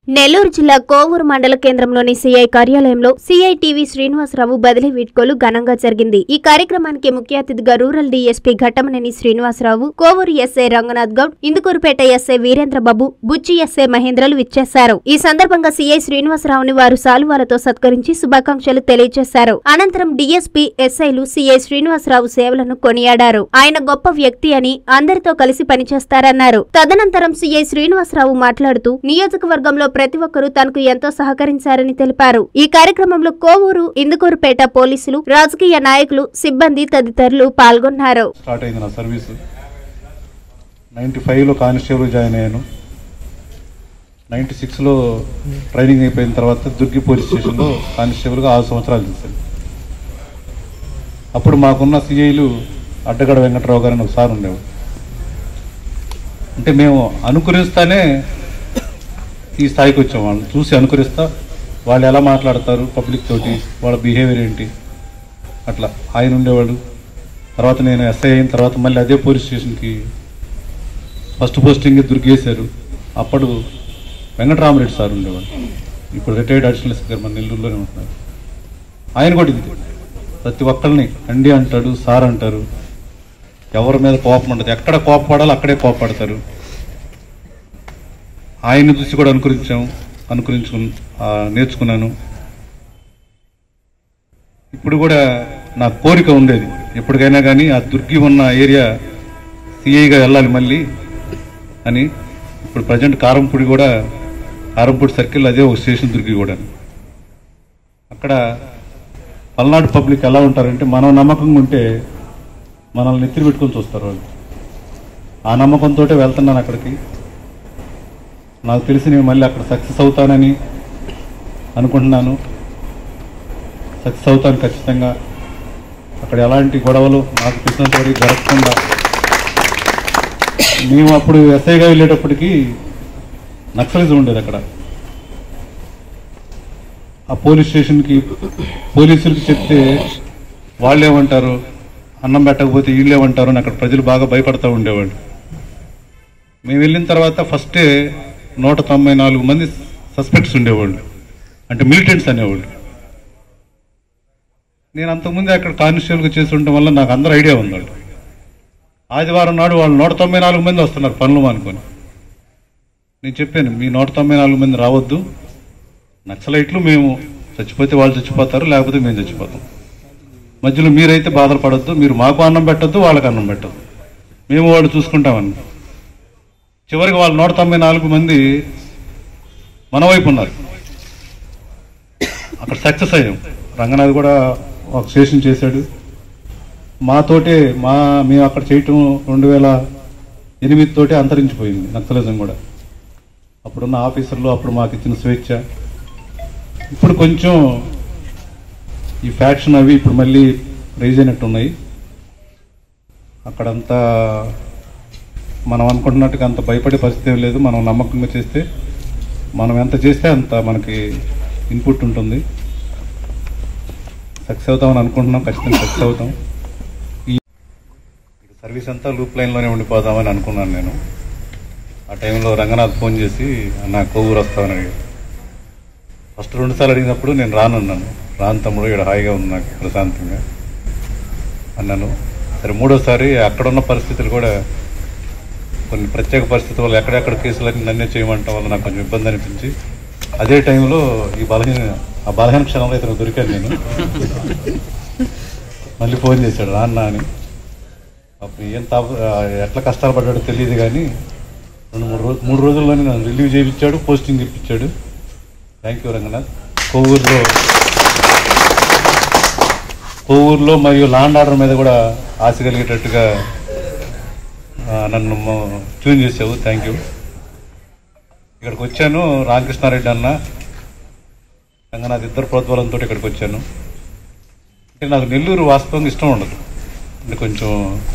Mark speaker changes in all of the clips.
Speaker 1: నెల్లూరు జిల్లా కోవూరు మండల కేంద్రంలోని సీఐ కార్యాలయంలో సీఐ టీవీ శ్రీనివాసరావు బదిలీ వీడ్కోలు ఘనంగా జరిగింది. ఈ కార్యక్రమానికి ముఖ్య అతిథిగా rural DSP Ghattamaneni Srinivasarao, Kovur SI Ranganath Goud, Indukurpet SI Veerendrababu, Buchi SI మహేంద్రలు విచ్చేశారు. ఈ సందర్భంగా సీఐ శ్రీనివాసరావుని వారు శాలువాలతో సత్కరించి శుభాకాంక్షలు తెలియజేశారు. అనంతరం డీఎస్పీ, ఎస్ఐలు సీఐ శ్రీనివాసరావు సేవలను కొనియాడారు. ఆయన గొప్ప వ్యక్తి అని, అందరితో కలిసి పనిచేస్తారన్నారు. తదనంతరం సీఐ శ్రీనివాసరావు మాట్లాడుతూ నియోజకవర్గంలో ప్రతి ఒక్కరూ తనకు ఎంతో సహకరించారని తెలిపారు. ఈ కార్యక్రమంలో కోవూరు, ఇందుకూరుపేట పోలీసులు, రాజకీయ నాయకులు, సిబ్బంది తదితరులు పాల్గొన్నారు.
Speaker 2: 95లో కానిస్టేబుల్ జాయిన్ అయ్యాను. 96లో ట్రైనింగ్ అయిపోయిన తర్వాత దుర్గి పోలీస్ స్టేషన్లో కానిస్టేబుల్గా 6 సంవత్సరాలు చేశాను. అప్పుడు మాకున్న సిఐలు అడ్డగడ వెంకటరావు గారు అని ఒకసారి ఉండేవాడు. అంటే మేము అనుకరిస్తానే ఈ స్థాయికి వచ్చాం. వాళ్ళని చూసి అనుకరిస్తా, వాళ్ళు ఎలా మాట్లాడతారు పబ్లిక్ తోటి, వాళ్ళ బిహేవియర్ ఏంటి, అట్లా ఆయన ఉండేవాడు. తర్వాత నేను ఎస్ఐ అయిన తర్వాత మళ్ళీ అదే పోలీస్ స్టేషన్కి ఫస్ట్ పోస్టింగ్ దుర్గేశారు. అప్పుడు వెంకటరామరెడ్డి సార్ ఉండేవాడు, ఇప్పుడు రిటైర్డ్ అడిషనల్ ఎస్పీ గారు మన నెల్లూరులోనే ఉంటున్నారు. ఆయన కూడా ఇది ప్రతి ఒక్కరిని అండి అంటాడు, సార్ అంటారు. ఎవరి మీద కోపం ఉండదు, ఎక్కడ కోపపడాలో అక్కడే కోపపడతారు. ఆయన్ని చూసి కూడా నేర్చుకున్నాను. ఇప్పుడు కూడా నా కోరిక ఉండేది, ఎప్పటికైనా కానీ ఆ దుర్గి ఉన్న ఏరియా సిఐగా వెళ్ళాలి మళ్ళీ అని. ఇప్పుడు ప్రజెంట్ కారంపూడి సర్కిల్ అదే ఒక స్టేషన్ దుర్గి కూడా. అక్కడ పల్నాడు పబ్లిక్ ఎలా ఉంటారంటే, మనం నమ్మకంగా ఉంటే మనల్ని నెత్తిరి పెట్టుకొని చూస్తారు వాళ్ళు. ఆ నమ్మకంతో వెళ్తున్నాను అక్కడికి. నాకు తెలిసి నేను మళ్ళీ అక్కడ సక్సెస్ అవుతానని అనుకుంటున్నాను. సక్సెస్ అవుతాను ఖచ్చితంగా. అక్కడ ఎలాంటి గొడవలు నాకు తెలిసినంతవరకు జరగకుండా. మేము అప్పుడు ఎస్ఐగా వెళ్ళేటప్పటికి నక్సలిజం ఉండేది అక్కడ. ఆ పోలీస్ స్టేషన్కి పోలీసులకి చెప్తే వాళ్ళేమంటారు, అన్నం పెట్టకపోతే వీళ్ళేమంటారు అని అక్కడ ప్రజలు బాగా భయపడతా ఉండేవాళ్ళు. మేము వెళ్ళిన తర్వాత ఫస్టే 194 మంది సస్పెక్ట్స్ ఉండేవాళ్ళు, అంటే మిలిటెంట్స్ అనేవాళ్ళు. నేను అంతకుముందే అక్కడ కానిస్టేబుల్గా చేసి ఉండటం వల్ల నాకు అందరూ ఐడియా ఉంది. ఆదివారం నాడు వాళ్ళు 194 మంది వస్తున్నారు పనులు అనుకొని. నేను చెప్పాను, మీ 194 మంది రావద్దు, నక్సలైట్లు మేము చచ్చిపోతే వాళ్ళు చచ్చిపోతారు, లేకపోతే మేము చచ్చిపోతాం. మధ్యలో మీరైతే బాధలు పడద్దు, మీరు మాకు అన్నం పెట్టద్దు, వాళ్ళకి అన్నం పెట్టద్దు, మేము వాళ్ళు చూసుకుంటామని. చివరికి వాళ్ళు 194 మంది మన వైపు ఉన్నారు. అక్కడ సక్సెస్ అయ్యాం. రంగనాథ్ కూడా ఒక స్టేషన్ చేశాడు మాతోటే. మేము అక్కడ చేయటం 2008 తోటే అంతరించిపోయింది నక్సలిజం కూడా. అప్పుడున్న ఆఫీసర్లు అప్పుడు మాకు ఇచ్చిన స్వేచ్ఛ. ఇప్పుడు కొంచెం ఈ ఫ్యాక్షన్ అవి ఇప్పుడు మళ్ళీ రైజ్ అయినట్టున్నాయి. అక్కడంతా మనం అనుకుంటున్నట్టుగా అంత భయపడే పరిస్థితి ఏం లేదు. మనం నమ్మకంగా చేస్తే, మనం ఎంత చేస్తే అంత మనకి ఇన్పుట్ ఉంటుంది. సక్సెస్ అవుతామని అనుకుంటున్నాం, ఖచ్చితంగా సక్సెస్ అవుతాం. ఈ సర్వీస్ అంతా లూప్ లైన్లోనే ఉండిపోదామని అనుకున్నాను నేను. ఆ టైంలో రంగనాథ్ ఫోన్ చేసి నా కోవూరు వస్తామని అడిగాడు. ఫస్ట్ 2 సార్లు అడిగినప్పుడు నేను రానున్నాను. రాను తమ్ముడు, ఇక్కడ హాయిగా ఉంది నాకు ప్రశాంతంగా అన్నాను. సరే 3వసారి అక్కడున్న పరిస్థితులు కూడా కొన్ని ప్రత్యేక పరిస్థితుల వల్ల ఎక్కడెక్కడ కేసులన్నీ నన్నే చేయమంటాం వల్ల నాకు కొంచెం ఇబ్బంది అనిపించి, అదే టైంలో ఆ బలహీన క్షణంలో ఇతను దొరికాను నేను. మళ్ళీ ఫోన్ చేశాడు రాన్నా అని. అప్పుడు ఎట్లా కష్టాలు పడ్డాడో తెలియదు కానీ 3 రోజుల్లోనే నన్ను రిలీవ్ చేయించాడు, పోస్టింగ్ ఇప్పించాడు. Thank you Ranganath. కోవూరులో మరియు లాండ్ ఆర్డర్ మీద కూడా ఆశ కలిగేటట్టుగా నన్ను ట్యూన్ చేసావు, థ్యాంక్ యూ. ఇక్కడికి వచ్చాను, రామకృష్ణారెడ్డి అన్న రంగనాథ్ ఇద్దరు ప్రోద్బలంతో ఇక్కడికి వచ్చాను. అంటే నాకు నెల్లూరు వాస్తవంగా ఇష్టం ఉండదు. అంటే కొంచెం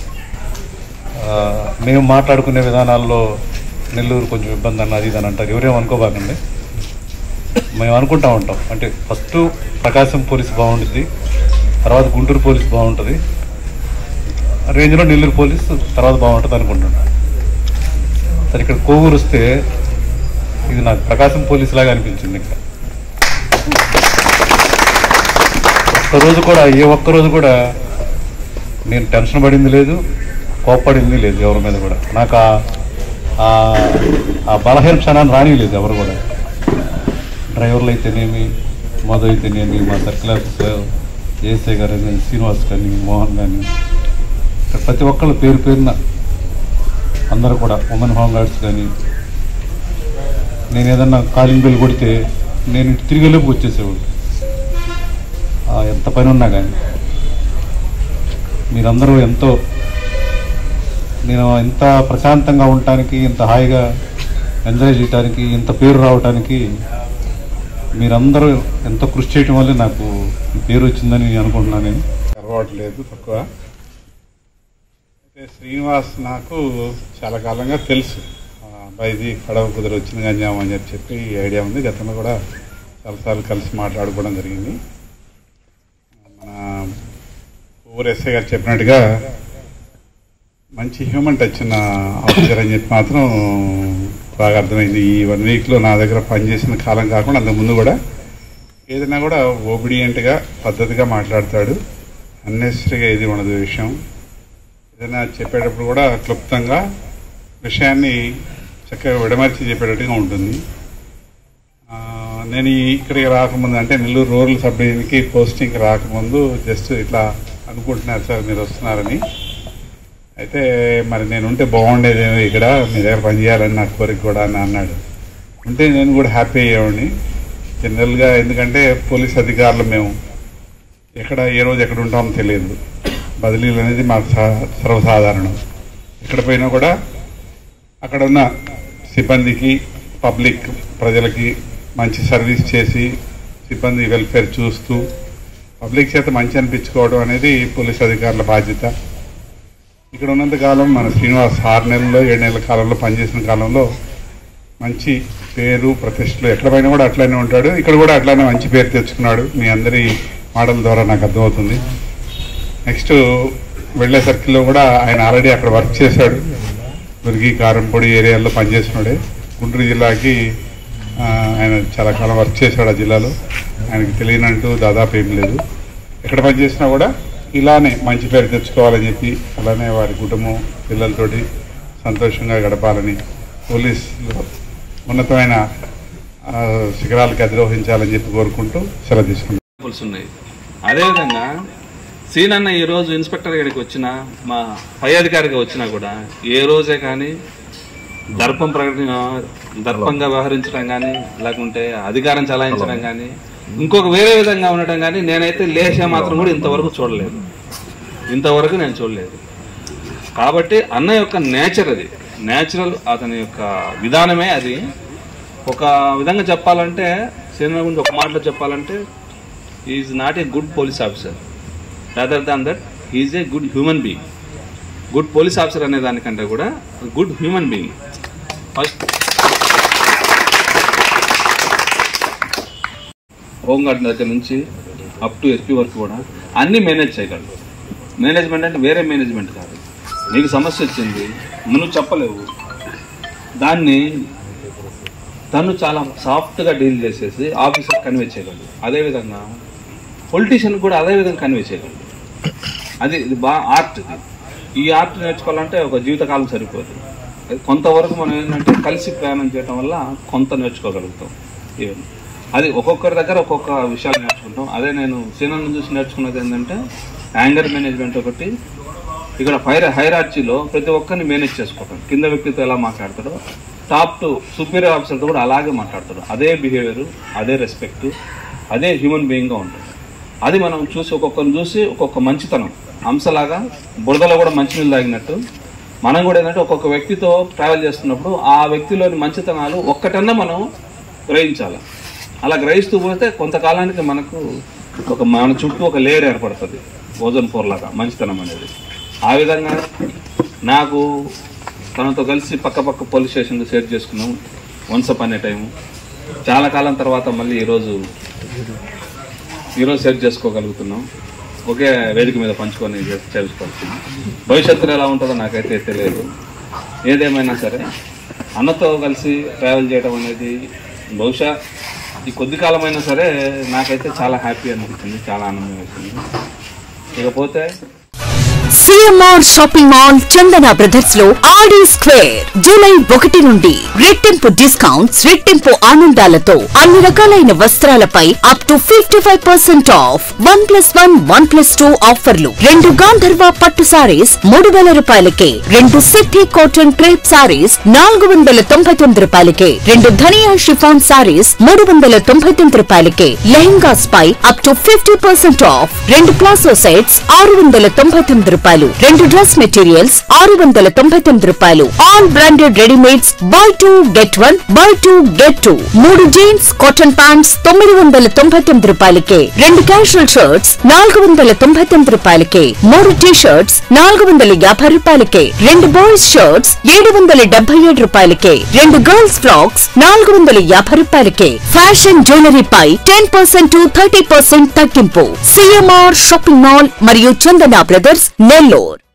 Speaker 2: మేము మాట్లాడుకునే విధానాల్లో నెల్లూరు కొంచెం ఇబ్బంది అన్నది ఇది అని అంటారు. ఎవరేమో అనుకోబాకండి, మేము అనుకుంటా ఉంటాం. అంటే ఫస్ట్ ప్రకాశం పోలీస్ బాగుంటుంది, తర్వాత గుంటూరు పోలీస్ బాగుంటుంది, రేంజ్లో నెల్లూరు పోలీస్ తర్వాత బాగుంటుంది అనుకుంటున్నాను. సరే ఇక్కడ కోవూరు వస్తే ఇది నాకు ప్రకాశం పోలీస్ లాగా అనిపించింది. ఇంకా ఒక్కరోజు కూడా నేను టెన్షన్ పడింది లేదు, కోప్పడింది లేదు ఎవరి మీద కూడా. నాకు ఆ బలహీన క్షణాన్ని రానిలేదు ఎవరు కూడా. డ్రైవర్లు అయితేనేమి, మధు అయితేనేమి, మా సర్కిల్ ఆఫీసర్ ఏఎస్ఐ గారు కానీ, శ్రీనివాస్ కానీ, మోహన్ కానీ, ప్రతి ఒక్కళ్ళు పేరున అందరూ కూడా, ఉమెన్ హోమ్ గార్డ్స్ కానీ, నేను ఏదన్నా కాలింగ్ బెల్ కొడితే నేను ఇటు తిరిగేలోపు వచ్చేసేవాడు, ఎంత పని ఉన్నా కానీ. మీరందరూ నేను ఎంత ప్రశాంతంగా ఉండటానికి, ఇంత హాయిగా ఎంజాయ్ చేయడానికి, ఇంత పేరు రావడానికి మీరందరూ ఎంతో కృషి చేయటం వల్ల నాకు ఈ పేరు వచ్చిందని అనుకుంటున్నాను. నేను
Speaker 3: అలవాటు లేదు, తక్కువ. అయితే శ్రీనివాస్ నాకు చాలా కాలంగా తెలుసు. ఇది కడవ కుదిరి వచ్చిన గంజాం అని చెప్పి ఐడియా ఉంది. గతంలో కూడా చాలాసార్లు కలిసి మాట్లాడుకోవడం జరిగింది. మన ఊరు ఎస్ఐ గారు చెప్పినట్టుగా మంచి హ్యూమన్ టచ్ ఉన్న ఆఫీసర్ అని చెప్పి మాత్రం బాగా అర్థమైంది. ఈ 1 వీక్లో నా దగ్గర పనిచేసిన కాలం కాకుండా అంతకుముందు కూడా ఏదైనా కూడా ఒబిడియంట్గా, పద్ధతిగా మాట్లాడతాడు. అన్నెసరీగా ఏది ఉండదు విషయం. ఏదైనా చెప్పేటప్పుడు కూడా క్లుప్తంగా విషయాన్ని చక్కగా విడమర్చి చెప్పేటట్టుగా ఉంటుంది. నేను ఇక్కడికి రాకముందు, అంటే నెల్లూరు రూరల్ సబ్ డివిజన్కి పోస్టింగ్కి రాకముందు జస్ట్ ఇట్లా అనుకుంటున్నారు సార్ మీరు వస్తున్నారని. అయితే మరి నేను ఉంటే బాగుండేదేమో ఇక్కడ మీ దగ్గర పనిచేయాలని నా కోరిక కూడా అని అన్నాడు. ఉంటే నేను కూడా హ్యాపీ అయ్యేవాడిని జనరల్గా. ఎందుకంటే పోలీస్ అధికారులు మేము ఏ రోజు ఎక్కడ ఉంటామో తెలియదు. బదిలీలు అనేది మాకు సర్వసాధారణం. ఎక్కడ పోయినా కూడా అక్కడ ఉన్న సిబ్బందికి, పబ్లిక్ ప్రజలకి మంచి సర్వీస్ చేసి, సిబ్బంది వెల్ఫేర్ చూస్తూ, పబ్లిక్ చేత మంచి అనిపించుకోవడం అనేది పోలీస్ అధికారుల బాధ్యత. ఇక్కడ ఉన్నంతకాలం మన శ్రీనివాస్ 6 నెలల్లో 7 నెలల కాలంలో పనిచేసిన కాలంలో మంచి పేరు ప్రతిష్టలు ఎక్కడ పైన కూడా అట్లానే ఉంటాడు. ఇక్కడ కూడా అట్లానే మంచి పేరు తెచ్చుకున్నాడు. మీ అందరి మాటల ద్వారా నాకు అర్థమవుతుంది. నెక్స్ట్ వెళ్ళే సర్కిల్లో కూడా ఆయన ఆల్రెడీ అక్కడ వర్క్ చేశాడు. మురిగి, కారంపొడి ఏరియాల్లో పనిచేస్తున్నాడే. గుంటూరు జిల్లాకి ఆయన చాలా కాలం వర్క్ చేశాడు. ఆ జిల్లాలో ఆయనకి తెలియనంటూ దాదాపు ఏం లేదు. ఎక్కడ పనిచేసినా కూడా ఇలానే మంచి పేరు తెచ్చుకోవాలని చెప్పి, అలానే వారి కుటుంబం పిల్లలతోటి సంతోషంగా గడపాలని, పోలీసులు ఉన్నతమైన శిఖరాలకి అధిరోహించాలని చెప్పి కోరుకుంటూ సెలవు తీసుకుంటాం.
Speaker 4: అదేవిధంగా సీన్ అన్న ఈరోజు ఇన్స్పెక్టర్ గారికి వచ్చినా, మా పై అధికారిగా వచ్చినా కూడా ఏ రోజే కానీ దర్పంగా వ్యవహరించడం కానీ, లేకుంటే అధికారం చలాయించడం కానీ, ఇంకొక వేరే విధంగా ఉండటం కానీ నేనైతే లేచే మాత్రం కూడా ఇంతవరకు నేను చూడలేదు. కాబట్టి అన్న యొక్క నేచర్, అది నేచురల్, అతని యొక్క విధానమే అది. ఒక విధంగా చెప్పాలంటే, సినిమా గురించి ఒక మాటలో చెప్పాలంటే, is not a good police officer, rather than that is a good human being. Good police officer అనే దానికంటే కూడా good human being. First home guard దగ్గర నుంచి అప్ టు ఎస్పీ వరకు కూడా అన్నీ మేనేజ్ చేయగలరు. మేనేజ్మెంట్ అంటే వేరే మేనేజ్మెంట్ కాదు. నీకు సమస్య వచ్చింది, నువ్వు చెప్పలేవు, దాన్ని తను చాలా సాఫ్ట్గా డీల్ చేసేసి ఆఫీసర్ కన్వే చేయగలడు. అదేవిధంగా పొలిటీషియన్ కూడా అదేవిధంగా కన్వే చేయగలడు. ఇది బాగా ఆర్ట్. ఈ ఆర్ట్ నేర్చుకోవాలంటే ఒక జీవితకాలం సరిపోదు. కొంతవరకు మనం ఏంటంటే కలిసి ప్రయాణం చేయడం వల్ల కొంత నేర్చుకోగలుగుతాం. ఈవెన్ అది ఒక్కొక్కరి దగ్గర ఒక్కొక్క విషయాలు నేర్చుకుంటాం. అదే నేను సీనియర్ని చూసి నేర్చుకున్నది ఏంటంటే యాంగర్ మేనేజ్మెంట్ ఒకటి. ఇక్కడ హైరార్చీలో ప్రతి ఒక్కరిని మేనేజ్ చేసుకోవటం, కింద వ్యక్తితో ఎలా మాట్లాడతాడో టాప్ టు సుపీరియర్ ఆఫీసర్తో కూడా అలాగే మాట్లాడతాడు. అదే బిహేవియర్, అదే రెస్పెక్ట్, అదే హ్యూమన్ బీయింగ్గా ఉంటుంది. అది మనం చూసి ఒక్కొక్కరిని చూసి ఒక్కొక్క మంచితనం అంశలాగా బురదలో కూడా మంచినీళ్ళు తాగినట్టు మనం కూడా ఏంటంటే ఒక్కొక్క వ్యక్తితో ట్రావెల్ చేస్తున్నప్పుడు ఆ వ్యక్తిలోని మంచితనాలు ఒక్కటన్నా మనం గ్రహించాలి. అలా గ్రహిస్తూ పోతే కొంతకాలానికి మనకు మన చుట్టూ ఒక లేయర్ ఏర్పడుతుంది, ఓజోన్ పొర లాగా మంచితనం అనేది. ఆ విధంగా నాకు తనతో కలిసి పక్క పోలీస్ స్టేషన్లో షేర్ చేసుకున్నాం వన్స్ అపాన్ ఏ టైము. చాలా కాలం తర్వాత మళ్ళీ ఈరోజు షేర్ చేసుకోగలుగుతున్నాం. ఒకే వేదిక మీద పంచుకొని చేసుకోవాల్సింది. భవిష్యత్తులో ఎలా ఉంటుందో నాకైతే తెలియదు. ఏదేమైనా సరే అన్నతో కలిసి ట్రావెల్ చేయడం అనేది బహుశా ఈ కొద్ది కాలమైనా సరే నాకైతే చాలా హ్యాపీ అనిపించింది, చాలా ఆనందం వేసింది. ఇకపోతే
Speaker 5: CMR shopping mall Chandana brothers లో ఆడి స్క్వేర్ జూలై 1 నుండి రెట్టింపు డిస్కౌంట్స్, రెట్టింపు ఆనందాలతో అన్ని రకాలైన వస్త్రాలపై అప్ టు 55% ఆఫ్ 1+1 1+2 ఆఫర్లు. 2 గాంధర్వ పట్టు సారీస్ 3000 రూపాయలకే, 2 సిద్ధి కాటన్ క్రేప్ సారీస్ 499 రూపాయలకే, 2 ధనియా షిఫాన్ సారీస్ 399 రూపాయలకే, లెహంగాస్ పై up to 50% off, 2 palazzo sets 699 రూపాయలు, 2 డ్రెస్ మెటీరియల్స్ 699 రూపాయలు, all branded readymades buy 2 get 1 buy 2 get 2, 3 jeans cotton pants 999 రూపాయలకే, 2 క్యాజువల్ షర్ట్స్ 499 రూపాయలకే, 3 టీ షర్ట్స్ 450 రూపాయలకే, 2 బాయ్స్ షర్ట్స్ 777 రూపాయలకే, 2 గర్ల్స్ ఫ్రాక్స్ 450 రూపాయలకే. ఫ్యాషన్ జ్యువెలరీ పై 10% to 30% తగ్గింపు. సిఎంఆర్ షాపింగ్ మాల్ మరియు చందన brothers Nellore.